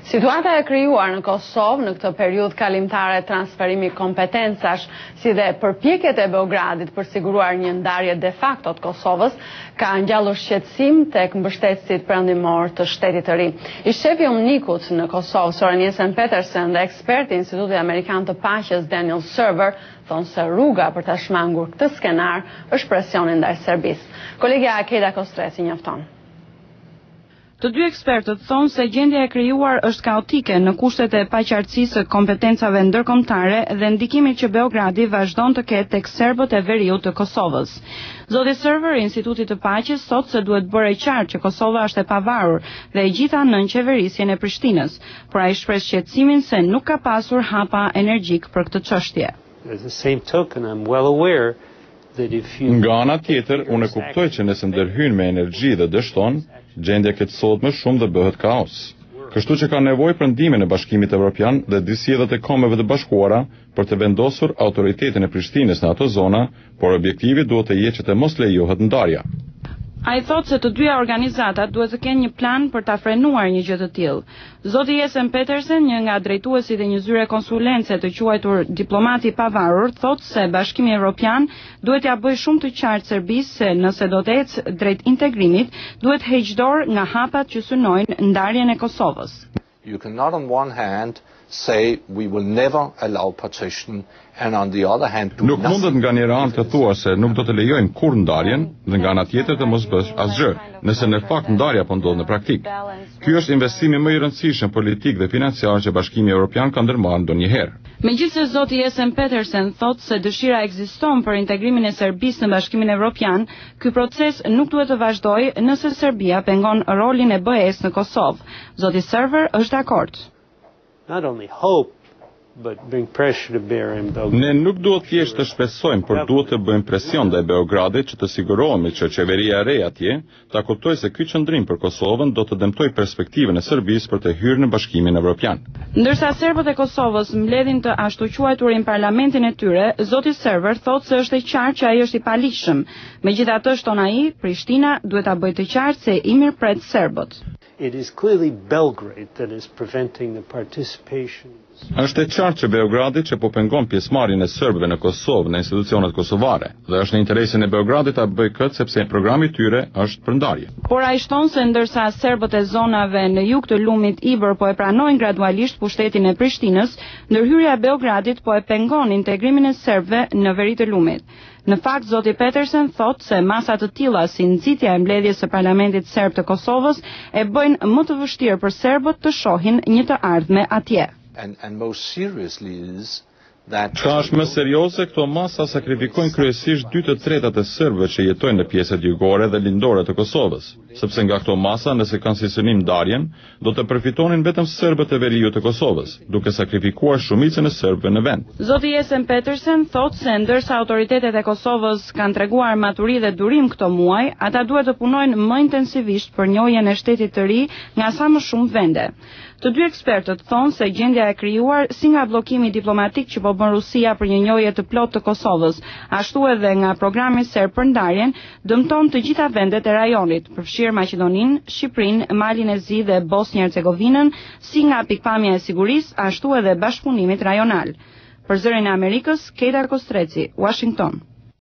Situata e krijuar në Kosovë në këtë periudhë kalimtare transferimi kompetencash si dhe përpjekjet e Beogradit për siguruar një ndarje de facto të Kosovës ka ngjallur shqetësim tek mbështetësit perëndimor të shtetit të ri. I shefi unikut në Kosovë, Søren Jessen-Petersen dhe eksperti i Institutit Amerikan të Paqes Daniel Server thonë se rruga për ta shmangur këtë skenar është presioni ndaj Serbisë. Kolegja Akeda Kostreci njofton. Të dy ekspertët thonë se gjendja e krijuar është kaotike në kushtet e paqartësisë së kompetencave ndërkombëtare dhe ndikimit që Beogradi vazhdon të ketë tek serbët e veriut të Kosovës. Zoti Server i Institutit të Paqes thotë se duhet bërë qartë që Kosova është e pavarur dhe e gjitha nën qeverisjen e Prishtinës, por ai shpreh shqetësimin se nuk ka pasur hapa energjik për këtë çështje. Nga ana tjetër, unë e kuptoj që nëse ndërhyn me energji dhe dështon, gjendja keqësohet më shumë dhe bëhet kaos. Kështu që ka nevojë për ndihmën e Bashkimit Evropian dhe disjedhat e Kombeve të Bashkuara për të vendosur autoritetin e Prishtinës në ato zona, por objektivi duhet të jetë që të mos lejohet ndarja. Ai thotë se të dyja organizatat duhet të kenë një plan për ta frenuar një gjë të tillë. Zoti Jessen-Petersen, një nga drejtuesit e një zyre konsulence të quajtur diplomati i pavarur, thotë se Bashkimi Evropian duhet ja bëjë shumë të qartë Serbisë se nëse do të ecë drejt integrimit, duhet heqë dorë nga hapat që synojnë ndarjen e Kosovës. You cannot on one hand say we will never allow partition and on the other hand Nuk mundet nga një anë të thua se nuk do të lejojmë kur ndarjen dhe nga ana tjetër të mos bësh asgjë, nëse në fakt ndarja po ndodh në praktik. Ky është investimi më i rëndësishëm politik dhe financiar që Bashkimi Evropian ka ndërmarrë ndonjëherë. Megjithëse zoti Jessen-Petersen thotë se dëshira ekziston për integrimin e Serbisë në Bashkimin Evropian, ky proces nuk duhet të vazhdojë nëse Serbia pengon rolin e BE-s në Kosovë. Zoti Server është dakord. Not only hope, but bring pressure to bear in Belgrade. Ne nuk duhet thjesht të shpresojmë, por duhet të bëjmë presion ndaj Beogradit që të sigurohemi që qeveria e re atje ta kuptojë se ky qendrim për Kosovën do të dëmtojë perspektivën e Serbisë për të hyrë në Bashkimin Evropian. Ndërsa serbët e Kosovës mbledhin të ashtu quajturin parlamentin e tyre, zoti Server thotë se është e qartë që ai është i paligjshëm. Megjithatë, shton ai, Prishtina duhet ta bëjë të qartë se i mirëpret serbët. It is clearly Belgrade that is preventing the participation. Është e qartë që Beogradi që po pengon pjesëmarrjen e serbëve në Kosovë në institucionet kosovare dhe është në interesin e Beogradit ta bëjë këtë sepse programi i tyre është për ndarje. Por ai shton se ndërsa serbët e zonave në jug të lumit Ibër po e pranojnë gradualisht pushtetin e Prishtinës, ndërhyrja e Beogradit po e pengon integrimin e serbëve në veri të lumit. Në fakt, zoti Petersen thotë se masa të tilla si nxitja e mbledhjes së parlamentit serb të Kosovës e bëjnë më të vështirë për serbët të shohin një të ardhme atje. And most seriously is that Çka është më serioze, këto masa sakrifikojnë kryesisht 2/3 e serbëve që jetojnë në pjesët jugore dhe lindore të Kosovës, sepse nga këto masa, nëse kanë si synim ndarjen, do të përfitonin vetëm serbët e veriut të Kosovës, duke sakrifikuar shumicën e serbëve në vend. Zoti Jessen-Petersen thotë se ndërsa autoritetet e Kosovës kanë treguar maturi dhe durim këto muaj, ata duhet të punojnë më intensivisht për njohjen e shtetit të ri nga sa më shumë vende. Të dy ekspertët thonë se gjendja e krijuar si nga bllokimi diplomatik që po bën Rusia për një njohje të plotë të Kosovës, ashtu edhe nga programi serb për ndarjen, dëmton të gjitha vendet e rajonit, përfshirë Maqedoninë, Shqipërinë, Malin e Zi dhe Bosnjë-Hercegovinën, si nga pikpamja e sigurisë, ashtu edhe bashkëpunimit rajonal. Për Zërin e Amerikës, Keda Kostreci, Washington.